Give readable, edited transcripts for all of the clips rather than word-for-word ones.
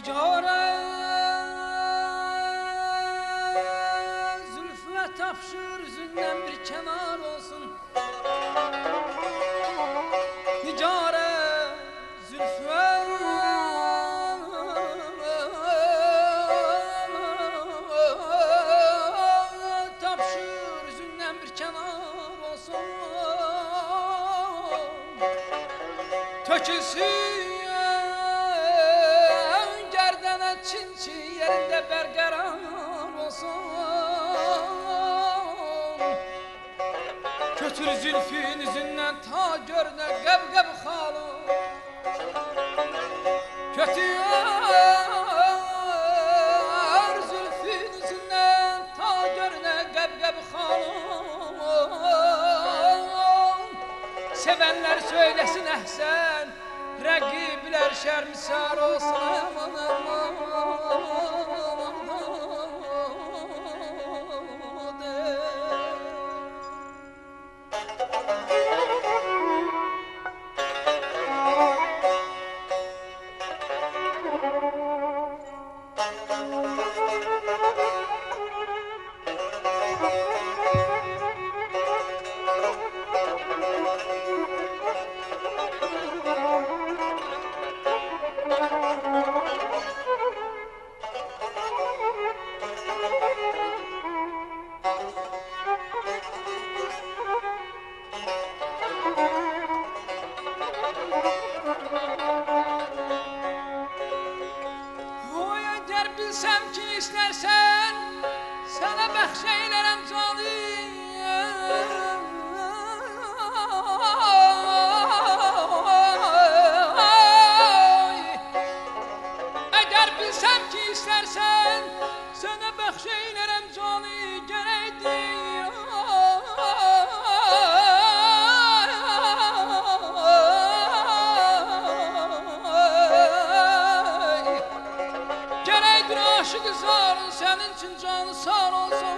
Nicara zülfüne tapşır, üzünden bir kenar olsun. Nicara zülfüne tapşır, üzünden bir kenar olsun. Tökülsün Çinçi yerinde berqərar olsun. Götür zülfün üzündən ta görünə qəb-qəb xalı. Götür zülfün üzündən ta görünə qəb-qəb xalı. Sevənlər söyləsin əhsən, rəqiblər şərmisar olsun. Bilsem ki istersen sana bəxşeylərəm canım. Eğer bilsem ki istersen sana bəxşeylərəm canım, gerəkdir. Aşık zarın senin için canı sağ olsun.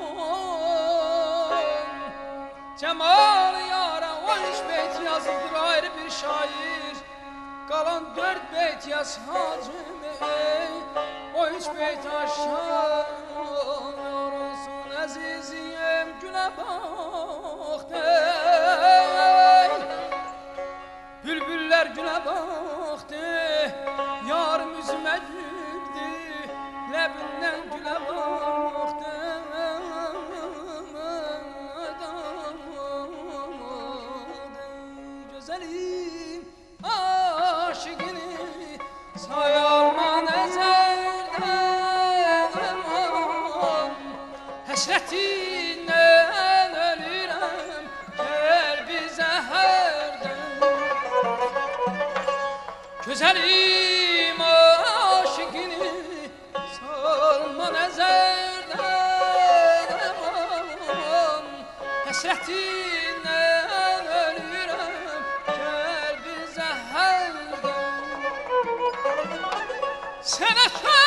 Cemal yara o 3 beyt yazıldır ayrı bir şair. Kalan 4 beyt yaz hacime. O 3 beyt aşağı olsun. Azizim güne baktı. Bülbüller güne baktı. Yarım üzüme güldü. Lebinden güle baktı. Güzelim aşıkını sayalman ezerden. Hasretinden ölürüm kalbi zehirden. Güzelim aşıkını salman ezerden. Hasretinden ölürüm kalbi zehirden. Sana